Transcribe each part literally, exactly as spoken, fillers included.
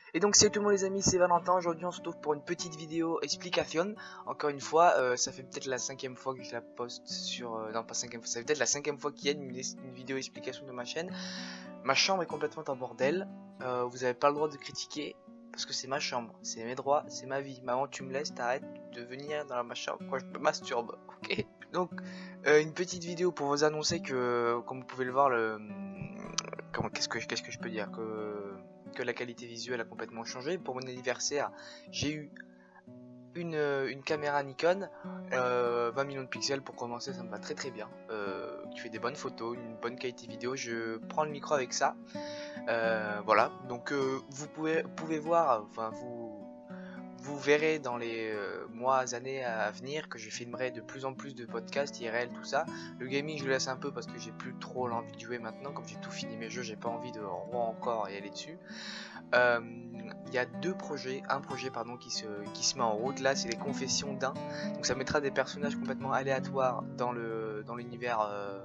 Et donc salut tout le monde les amis, c'est Valentin. Aujourd'hui on se retrouve pour une petite vidéo explication. Encore une fois, euh, ça fait peut-être la cinquième fois que je la poste sur... Euh, non pas cinquième fois, ça fait peut-être la cinquième fois qu'il y a une, une vidéo explication de ma chaîne. Ma chambre est complètement en bordel, euh, vous avez pas le droit de critiquer parce que c'est ma chambre, c'est mes droits, c'est ma vie. Maman tu me laisses, t'arrêtes de venir dans ma chambre quand je me masturbe, ok. Donc euh, une petite vidéo pour vous annoncer que, comme vous pouvez le voir, le... Comment, qu'est-ce que, qu'est-ce que je peux dire que... que la qualité visuelle a complètement changé. Pour mon anniversaire, j'ai eu une, une caméra Nikon, euh, vingt millions de pixels pour commencer, ça me va très très bien, euh, qui fait des bonnes photos, une bonne qualité vidéo. Je prends le micro avec ça, euh, voilà. Donc euh, vous pouvez, pouvez voir, enfin vous vous verrez dans les euh, mois, années à venir que je filmerai de plus en plus de podcasts, I R L, tout ça. Le gaming je le laisse un peu parce que j'ai plus trop l'envie de jouer maintenant. Comme j'ai tout fini mes jeux, j'ai pas envie de encore y aller dessus. Il euh, y a deux projets, un projet pardon qui se, qui se met en route. Là c'est les confessions d'un. Donc ça mettra des personnages complètement aléatoires dans le dans l'univers... Euh,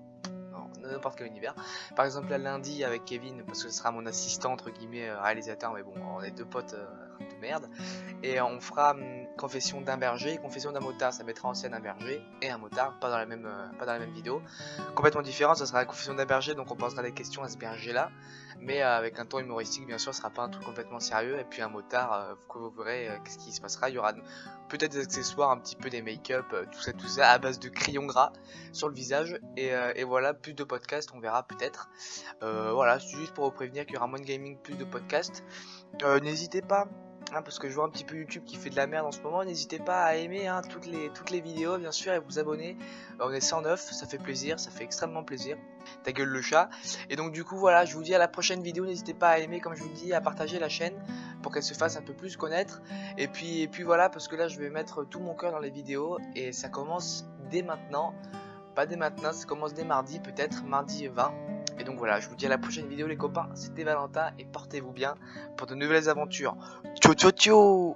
n'importe quel univers. Par exemple là lundi avec Kevin, parce que ce sera mon assistant entre guillemets euh, réalisateur, mais bon on est deux potes euh, de merde. Et on fera hum, confession d'un berger, confession d'un motard, ça mettra en scène un berger et un motard, pas dans la même, euh, pas dans la même vidéo. Complètement différent, ça sera la confession d'un berger, donc on posera des questions à ce berger là, mais euh, avec un ton humoristique bien sûr, ce sera pas un truc complètement sérieux. Et puis un motard, euh, que vous verrez euh, qu'est-ce qui se passera, il y aura peut-être des accessoires, un petit peu des make-up, euh, tout ça tout ça à base de crayons gras sur le visage. Et, euh, et voilà, plus de podcasts, on verra peut-être. Euh, voilà, c'est juste pour vous prévenir qu'il y aura moins de gaming, plus de podcasts. Euh, n'hésitez pas, hein, parce que je vois un petit peu YouTube qui fait de la merde en ce moment, n'hésitez pas à aimer hein, toutes, les, toutes les vidéos bien sûr et vous abonner. Euh, on est cent neuf, ça fait plaisir, ça fait extrêmement plaisir. Ta gueule le chat. Et donc du coup voilà, je vous dis à la prochaine vidéo, n'hésitez pas à aimer comme je vous dis, à partager la chaîne pour qu'elle se fasse un peu plus connaître. Et puis, et puis voilà, parce que là je vais mettre tout mon cœur dans les vidéos et ça commence dès maintenant. Pas dès maintenant, ça commence dès mardi, peut-être mardi vingt. Et donc voilà, je vous dis à la prochaine vidéo les copains, c'était Valentin et portez-vous bien pour de nouvelles aventures. Ciao ciao ciao.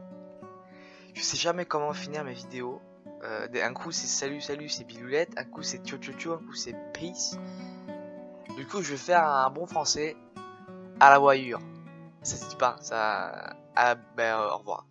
Je sais jamais comment finir mes vidéos. Euh, un coup c'est salut salut c'est biloulette, un coup c'est ciao ciao ciao, un coup c'est peace. Du coup je vais faire un bon français à la voyure. Ça se dit pas, ça... Ah ben euh, au revoir.